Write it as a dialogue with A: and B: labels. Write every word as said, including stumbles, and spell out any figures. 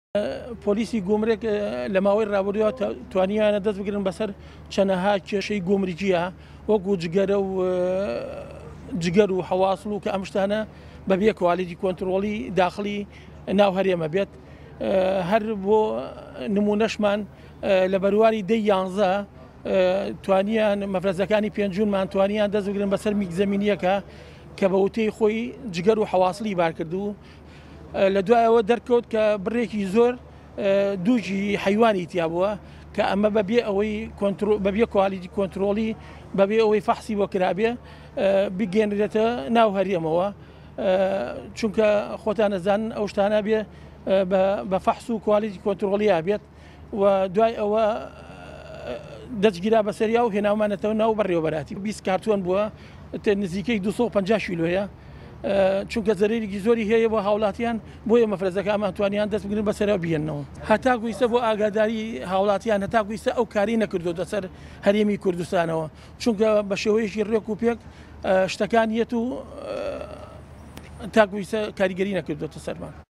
A: پۆلیسی گومرێک لە ماوەی ڕابردووە توانیانە دەست بگرن بەسەر چەنەها کێشەی گومریجیە وەکو جگەرە و جگەر و حەواصڵ و کە ئەم شتانە بەبێ کوالیتی کۆنتڕۆڵی داخلی ناو هەرێمە بێت. هەر بۆ نمونەشمان لە بەرواری دەی یانزە توانیان مەفرەزەکانی پێنجونمان توانیان دەست بگرن بەسەر میگزەمینیەکە کە بە وتەی خۆی جگەر و حەواصڵی بار کردو. لە دوایەوە دەرکەوت کە بڕێکی زۆر دووجی حیوانی تیا بووە کە ئەمە بەبێ ئەوەی بەبێ کوالیتی کۆنتڕۆڵی بەبێ ئەوەی فەحسی بۆ کرابێ بگەێنرێتە ناو هەرێمەوە، چونکە خۆتان نەزانن ئەو شتانە بێ بە فەحس و کوالیتی کۆنتڕۆڵیا بێت و دوای ئەوە دەستگیرا بەسەریا و هێناومانەتەوە ناو بەڕێوەبەراتی بیست کارتۆن بووە نزیکەی دووسە و پەنجا کیلۆیە، چونکە زەرێکی زۆری هەیە بۆ هاوڵاتیان بۆیە مەفرەزەکانمان توانیان دەست بگرن بەسەرەوە بێننەوە. هەتا گویستە بۆ ئاگاداری هاوڵاتیان هەتا گویستە ئەو کاری نەکردو سەر هەرێمی کوردستانەوە، چونکە بە شێوەیەکی ڕێک و پێک شتەکان یەت و تا گویستە کاریگەری نەکردوتە سەرمان.